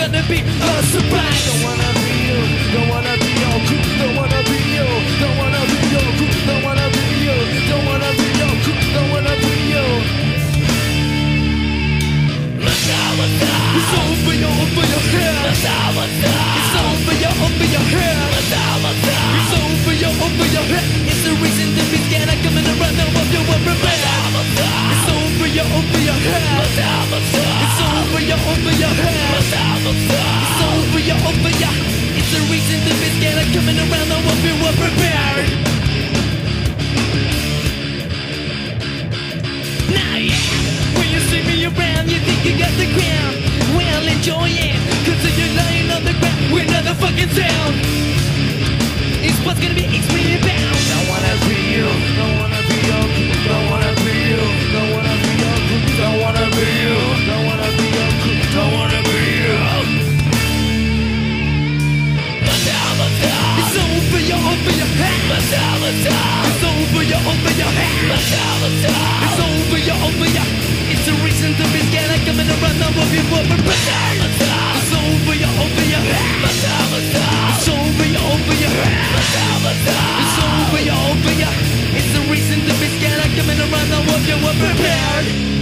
gonna be a surprise. Don't wanna be you, don't wanna be your crew, don't wanna be you, don't wanna be your crew, don't wanna be you, don't wanna be your crew, don't wanna be you. It's over your head. It's over your head. It's over your head. It's the reason to be scared. I'm coming around now if you were prepared. It's over your head. It's over your head. It's over your. It's the reason to be scared. I'm coming around now if you were prepared. Now yeah, when you see me around, you think you got the ground. Well, enjoy it, cause if you're lying on the ground, we're not the fucking sound. It's what's gonna be extremely bound. Don't wanna be you, don't wanna be your crew, don't wanna be you, don't wanna be your crew, don't wanna be you, don't wanna be your crew, don't wanna be you. It's over your head. It's over your head. It's over your. It's a reason to be scared. I'm coming around now if you were prepared. It's over your head. It's over your head. It's over your. It's a reason to be scared. I'm coming around now if you were prepared.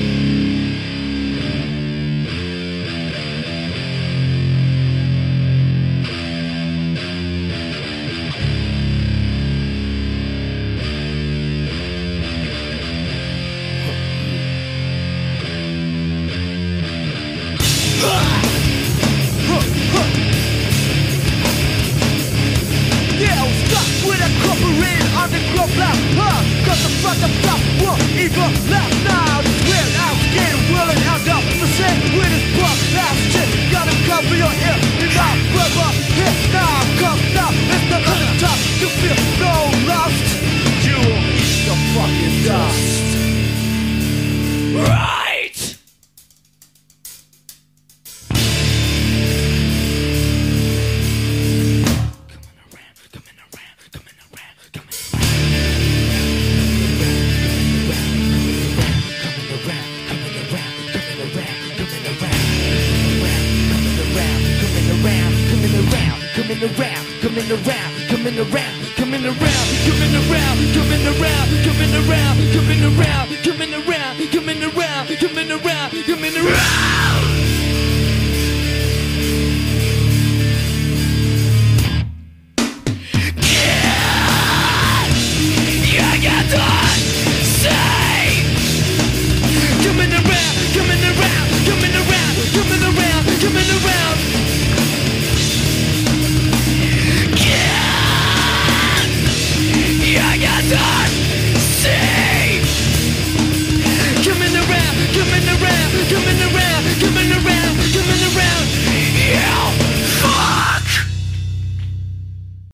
Cause the fucking top won't even left now. This weird out, getting willing out up. The same with his buck, last shit. Gotta cover your ear, you got rubber. Hit now, come now, it's the top. You feel no lust. You will eat the fucking dust. Right! Coming around.